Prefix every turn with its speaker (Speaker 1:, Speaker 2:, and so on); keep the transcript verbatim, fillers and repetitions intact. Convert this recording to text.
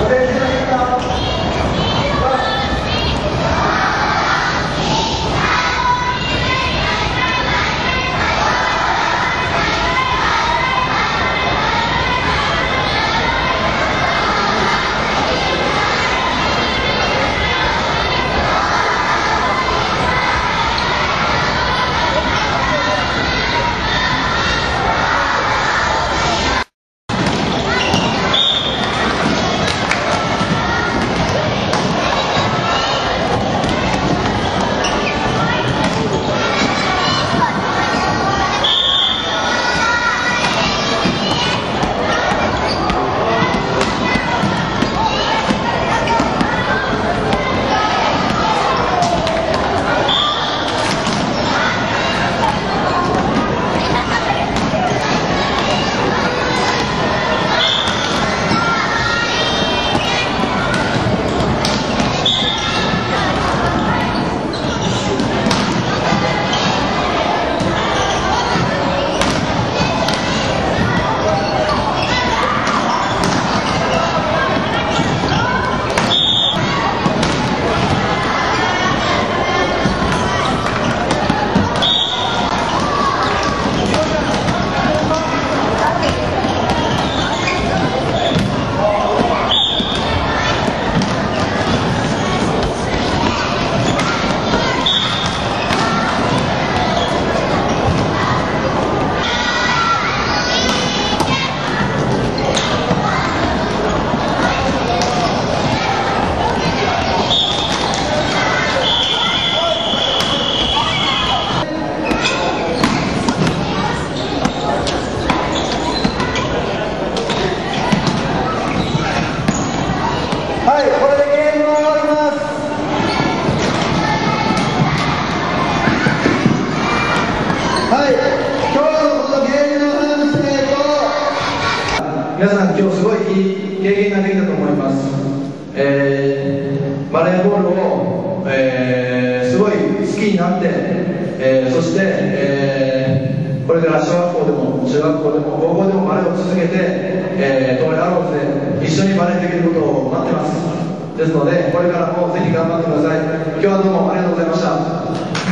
Speaker 1: 皆さん今日すごいいい経験ができたと思います。えー、バレーボールを、えー、すごい好きになって、えー、そして、えー、これから小学校でも中学校でも高校でもバレーを続けて、えー、東レアローズで一緒にバレーできることを待ってます。ですのでこれからもぜひ頑張ってください。今日はどうもありがとうございました。